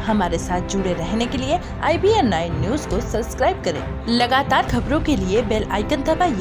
हमारे साथ जुड़े रहने के लिए IBN 9 न्यूज को सब्सक्राइब करें। लगातार खबरों के लिए बेल आइकन दबाइए।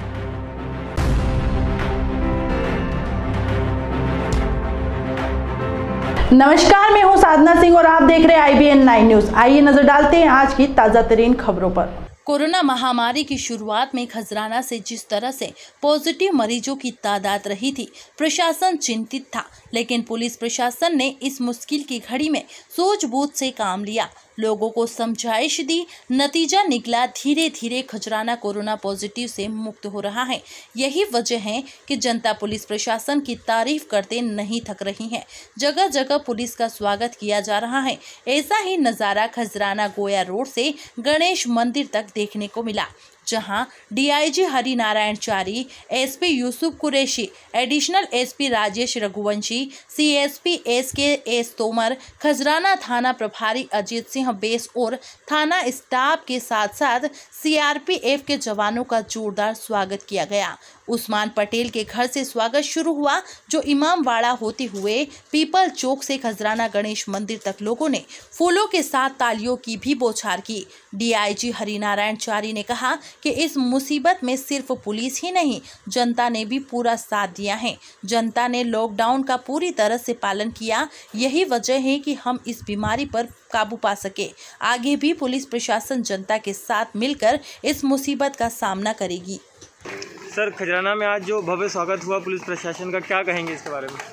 नमस्कार, मैं हूं साधना सिंह और आप देख रहे हैं IBN 9 न्यूज। आइए नजर डालते हैं आज की ताजा तरीन खबरों पर। कोरोना महामारी की शुरुआत में खजराना से जिस तरह से पॉजिटिव मरीजों की तादाद रही थी, प्रशासन चिंतित था, लेकिन पुलिस प्रशासन ने इस मुश्किल की घड़ी में सूझबूझ से काम लिया, लोगों को समझाइश दी। नतीजा निकला, धीरे धीरे खजराना कोरोना पॉजिटिव से मुक्त हो रहा है। यही वजह है कि जनता पुलिस प्रशासन की तारीफ करते नहीं थक रही है। जगह जगह पुलिस का स्वागत किया जा रहा है। ऐसा ही नज़ारा खजराना गोया रोड से गणेश मंदिर तक देखने को मिला, जहां DIG Harinarayan Chari, SP Yusuf Qureshi, additional SP Rajesh Raghuvanshi, CSP SKS Tomar, Khajrana थाना प्रभारी अजीत सिंह बेस और थाना स्टाफ के साथ साथ CRPF के जवानों का जोरदार स्वागत किया गया। उस्मान पटेल के घर से स्वागत शुरू हुआ, जो इमामवाड़ा होते हुए पीपल चौक से खजराना गणेश मंदिर तक लोगों ने फूलों के साथ तालियों की भी बौछार की। DIG हरिनारायण चारी ने कहा कि इस मुसीबत में सिर्फ पुलिस ही नहीं, जनता ने भी पूरा साथ दिया है। जनता ने लॉकडाउन का पूरी तरह से पालन किया। यही वजह है कि हम इस बीमारी पर काबू पा सके। आगे भी पुलिस प्रशासन जनता के साथ मिलकर इस मुसीबत का सामना करेगी। सर, खजराना में आज जो भव्य स्वागत हुआ पुलिस प्रशासन का, क्या कहेंगे इसके बारे में?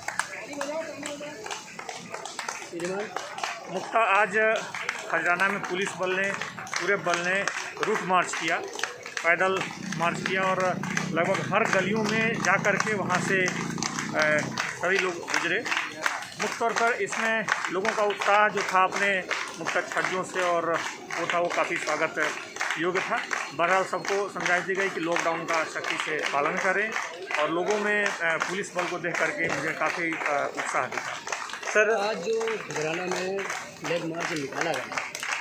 मुख्ता आज खजराना में पुलिस बल ने, पूरे बल ने रूट मार्च किया, पैदल मार्च किया और लगभग हर गलियों में जा कर के वहाँ से सभी लोग गुजरे। मुख्य तौर पर इसमें लोगों का उत्साह जो था अपने मुख्य छज्जों से और वो था, वो काफ़ी स्वागत योग्य था। बहरहाल सबको समझाइश दी गई कि लॉकडाउन का सख्ती से पालन करें और लोगों में पुलिस बल को देख करके मुझे काफ़ी उत्साह दिखा। सर, आज जो खजराना में फ्लैग मार्च निकाला गया,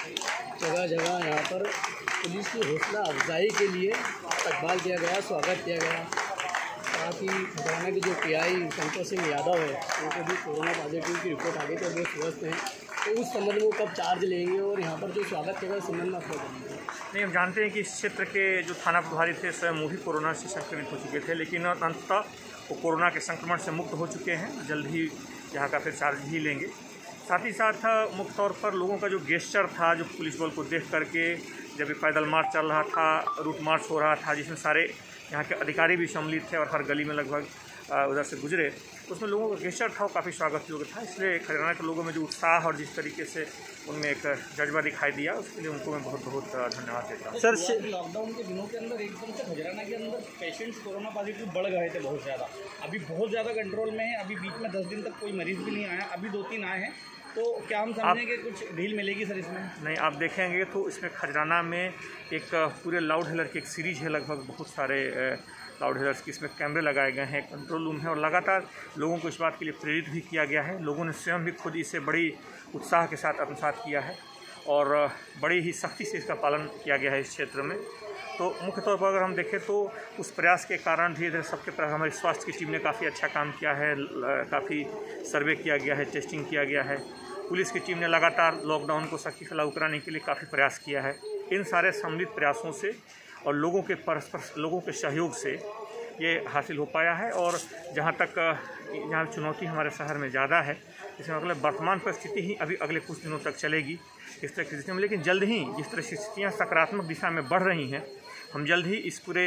जगह जगह यहाँ पर पुलिस की हौसला अफजाई के लिए इस्तकबाल किया गया, स्वागत किया गया। साथ ही खजराना के जो PI संतोष सिंह यादव है, उनको भी कोरोना पॉजिटिव की रिपोर्ट आ गई, तो वो स्वस्थ हैं। तो उस संबंध में कब चार्ज लेंगे और यहाँ पर जो स्वागत किया गया उस संबंध में आप क्या करेंगे? नहीं, हम जानते हैं कि इस क्षेत्र के जो थाना प्रभारी थे स्वयं वो भी कोरोना से संक्रमित हो चुके थे, लेकिन अंततः वो कोरोना के संक्रमण से मुक्त हो चुके हैं। जल्द ही यहाँ का फिर चार्ज भी लेंगे। साथ ही साथ मुख्य तौर पर लोगों का जो गेस्चर था, जो पुलिस बल को देख करके जब ये पैदल मार्च चल रहा था, रूट मार्च हो रहा था, जिसमें सारे यहाँ के अधिकारी भी सम्मिलित थे और हर गली में लगभग उधर से गुजरे, उसमें लोगों का गेस्चर था, वो काफ़ी स्वागत योग्य था। इसलिए खजराना के लोगों में जो उत्साह और जिस तरीके से उनमें एक जज्बा दिखाई दिया, उसके लिए उनको मैं बहुत बहुत धन्यवाद देता हूँ। सर, लॉकडाउन के दिनों के अंदर एकदम से खजराना के अंदर पेशेंट्स कोरोना पॉजिटिव बढ़ गए थे बहुत ज़्यादा। अभी बहुत ज़्यादा कंट्रोल में है। अभी बीच में 10 दिन तक कोई मरीज़ भी नहीं आया, अभी 2-3 आए हैं। तो क्या हम समझें कि कुछ ढील मिलेगी सर इसमें? नहीं, आप देखेंगे तो इसमें खजराना में एक पूरे लाउड हेलर की एक सीरीज है, लगभग बहुत सारे लाउड हेलर्स की इसमें कैमरे लगाए गए हैं, कंट्रोल रूम है और लगातार लोगों को इस बात के लिए प्रेरित भी किया गया है। लोगों ने स्वयं भी खुद इसे बड़ी उत्साह के साथ आत्मसात किया है और बड़ी ही सख्ती से इसका पालन किया गया है इस क्षेत्र में। तो मुख्य तौर पर अगर हम देखें तो उस प्रयास के कारण धीरे धीरे सबके प्रयास, हमारी स्वास्थ्य की टीम ने काफ़ी अच्छा काम किया है, काफ़ी सर्वे किया गया है, टेस्टिंग किया गया है। पुलिस की टीम ने लगातार लॉकडाउन को सख्ती से लागू कराने के लिए काफ़ी प्रयास किया है। इन सारे सम्मिलित प्रयासों से और लोगों के परस्पर लोगों के सहयोग से ये हासिल हो पाया है। और जहाँ तक यहाँ चुनौती हमारे शहर में ज़्यादा है, इसमें मतलब वर्तमान परिस्थिति ही अभी अगले कुछ दिनों तक चलेगी इस तरह की स्थिति में, लेकिन जल्द ही जिस तरह स्थितियाँ सकारात्मक दिशा में बढ़ रही हैं, हम जल्द ही इस पूरे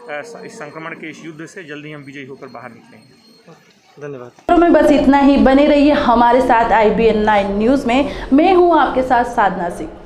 इस संक्रमण के इस युद्ध से जल्द ही हम विजयी होकर बाहर निकलेंगे। धन्यवाद। में बस इतना ही। बने रहिए हमारे साथ IBN 9 न्यूज़ में। मैं हूँ आपके साथ साधना सिंह।